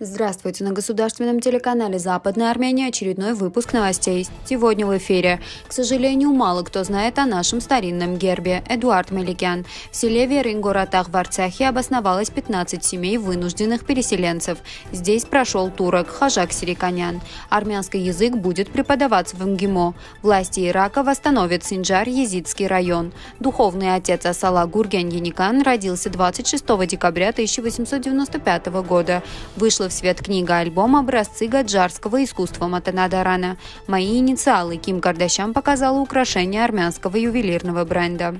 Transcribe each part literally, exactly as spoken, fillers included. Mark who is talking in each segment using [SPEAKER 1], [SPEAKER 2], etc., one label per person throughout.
[SPEAKER 1] Здравствуйте! На государственном телеканале «Западная Армения» очередной выпуск новостей. Сегодня в эфире. К сожалению, мало кто знает о нашем старинном гербе. Эдуард Меликян. В селе Верингоратах в Арцахе обосновалось пятнадцать семей вынужденных переселенцев. Здесь прошел турок Хажак Сириканян. Армянский язык будет преподаваться в МГИМО. Власти Ирака восстановят Синджар, Езидский район. Духовный отец Асала Гурген Яникан родился двадцать шестого декабря тысяча восемьсот девяносто пятого года. Вышла в свет книга-альбом «Образцы гаджарского искусства Матанадарана». Мои инициалы. Ким Кардашьян показала украшения армянского ювелирного бренда.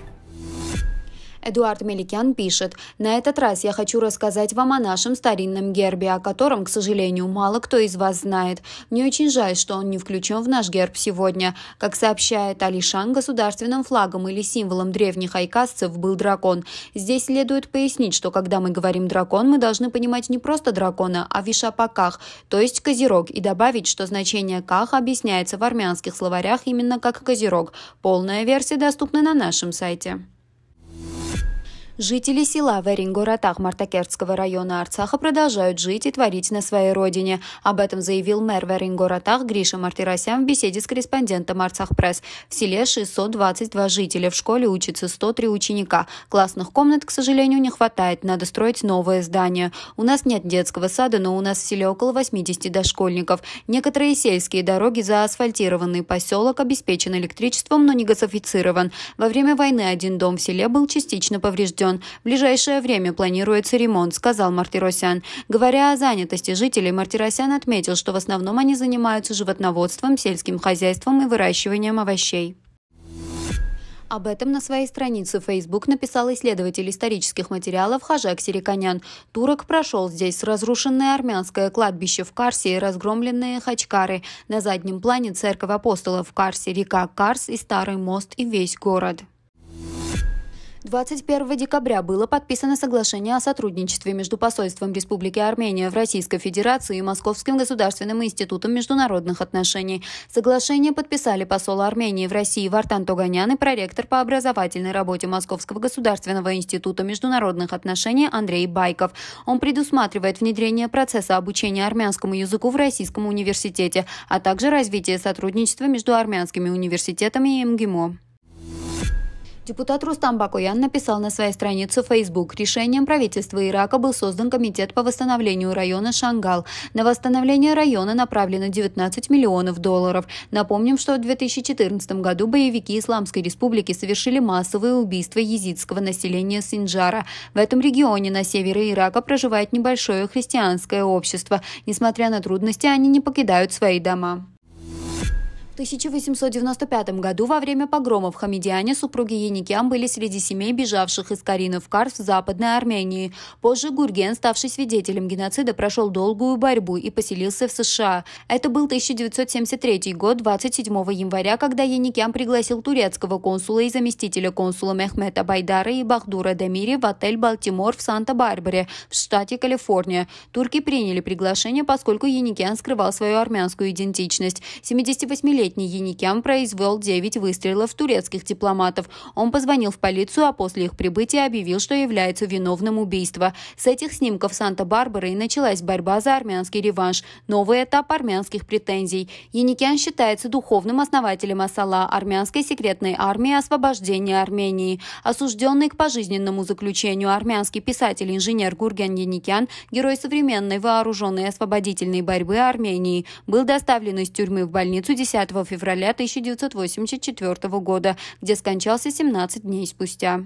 [SPEAKER 1] Эдуард Меликян пишет: «На этот раз я хочу рассказать вам о нашем старинном гербе, о котором, к сожалению, мало кто из вас знает. Мне очень жаль, что он не включен в наш герб сегодня. Как сообщает Алишан, государственным флагом или символом древних айкасцев был дракон. Здесь следует пояснить, что когда мы говорим «дракон», мы должны понимать не просто дракона, а вишапаках, то есть козерог, и добавить, что значение «ках» объясняется в армянских словарях именно как козерог. Полная версия доступна на нашем сайте. Жители села Верингоратах Мартакертского района Арцаха продолжают жить и творить на своей родине. Об этом заявил мэр Верингоратах Гриша Мартиросян в беседе с корреспондентом Арцах-пресс. В селе шестьсот двадцать два жителя, в школе учатся сто три ученика. Классных комнат, к сожалению, не хватает, надо строить новое здание. У нас нет детского сада, но у нас в селе около восьмидесяти дошкольников. Некоторые сельские дороги заасфальтированы, поселок обеспечен электричеством, но не газифицирован. Во время войны один дом в селе был частично поврежден. В ближайшее время планируется ремонт, сказал Мартиросян. Говоря о занятости жителей, Мартиросян отметил, что в основном они занимаются животноводством, сельским хозяйством и выращиванием овощей. Об этом на своей странице в Facebook написал исследователь исторических материалов Хажак Сириканян. Турок прошел здесь разрушенное армянское кладбище в Карсе и разгромленные хачкары. На заднем плане церковь апостолов в Карсе, река Карс и старый мост и весь город. двадцать первого декабря было подписано соглашение о сотрудничестве между посольством Республики Армения в Российской Федерации и Московским государственным институтом международных отношений. Соглашение подписали посол Армении в России Вартан Тоганян и проректор по образовательной работе Московского государственного института международных отношений Андрей Байков. Он предусматривает внедрение процесса обучения армянскому языку в Российском университете, а также развитие сотрудничества между армянскими университетами и МГИМО. Депутат Рустам Бакоян написал на своей странице в Facebook: решением правительства Ирака был создан комитет по восстановлению района Шангал. На восстановление района направлено девятнадцать миллионов долларов. Напомним, что в две тысячи четырнадцатом году боевики Исламской Республики совершили массовые убийства езидского населения Синджара. В этом регионе на севере Ирака проживает небольшое христианское общество. Несмотря на трудности, они не покидают свои дома. В тысяча восемьсот девяносто пятом году во время погрома в Хамидиане супруги Яникян были среди семей, бежавших из Карина в Карс в Западной Армении. Позже Гурген, ставший свидетелем геноцида, прошел долгую борьбу и поселился в США. Это был тысяча девятьсот семьдесят третий год, двадцать седьмого января, когда Яникян пригласил турецкого консула и заместителя консула Мехмета Байдара и Бахдура Демири в отель «Балтимор» в Санта-Барбаре, в штате Калифорния. Турки приняли приглашение, поскольку Яникян скрывал свою армянскую идентичность. семидесятивосьмилетний Яникян произвел девять выстрелов в турецких дипломатов. Он позвонил в полицию, а после их прибытия объявил, что является виновным убийства. С этих снимков Санта-Барбары и началась борьба за армянский реванш. Новый этап армянских претензий. Яникян считается духовным основателем Асала, армянской секретной армии освобождения Армении. Осужденный к пожизненному заключению армянский писатель и инженер Гурген Яникян, герой современной вооруженной освободительной борьбы Армении, был доставлен из тюрьмы в больницу десятого февраля тысяча девятьсот восемьдесят четвёртого года, где скончался семнадцать дней спустя.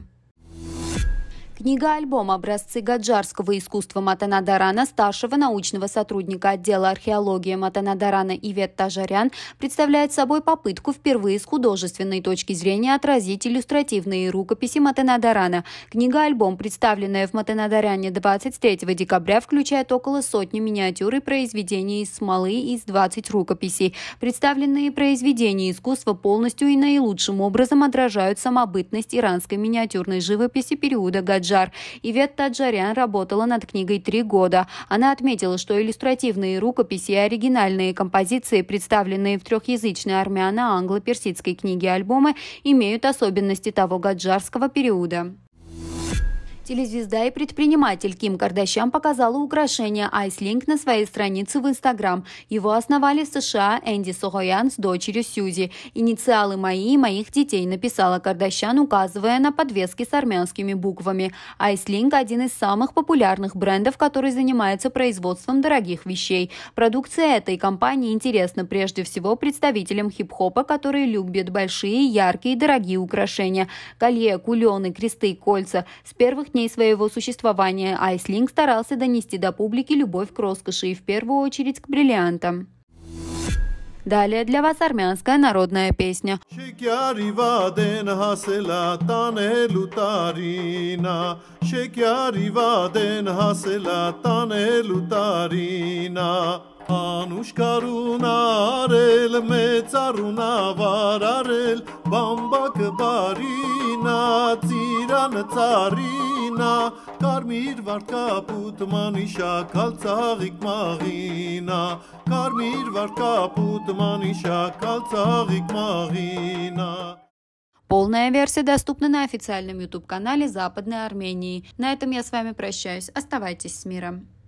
[SPEAKER 1] Книга-альбом «Образцы гаджарского искусства Матанадарана» старшего научного сотрудника отдела археологии Матанадарана Ивет Тажарян представляет собой попытку впервые с художественной точки зрения отразить иллюстративные рукописи Матанадарана. Книга-альбом, представленная в Матанадаране двадцать третьего декабря, включает около сотни миниатюр и произведений из смолы из двадцати рукописей. Представленные произведения искусства полностью и наилучшим образом отражают самобытность иранской миниатюрной живописи периода Гаджар. Ивет Таджарян работала над книгой три года. Она отметила, что иллюстративные рукописи и оригинальные композиции, представленные в трехязычной армяно-англо-персидской книге альбомы, имеют особенности того гаджарского периода. Телезвезда и предприниматель Ким Кардашьян показала украшение Айслинг на своей странице в Инстаграм. Его основали в США Энди Сохоян с дочерью Сьюзи. «Инициалы мои и моих детей», написала Кардашьян, указывая на подвески с армянскими буквами. Айслинг – один из самых популярных брендов, который занимается производством дорогих вещей. Продукция этой компании интересна прежде всего представителям хип-хопа, которые любят большие, яркие и дорогие украшения. Колье, кулоны, кресты, кольца. С первых дней своего существования Айслинг старался донести до публики любовь к роскоши и в первую очередь к бриллиантам. Далее для вас армянская народная песня.
[SPEAKER 2] Անուշ կարուն արել, մեծ արուն ավարարել, բամբակը բարինա, ծիրանը ծարինա, կարմիր վարկապուտ մանիշա, կալցաղիկ մաղինա, կարմիր վարկապուտ մանիշա, կալցաղիկ մաղինա.
[SPEAKER 1] Полная версия доступна на официальном YouTube-канале Западной Армении. На этом я с вами прощаюсь. Оставайтесь с миром.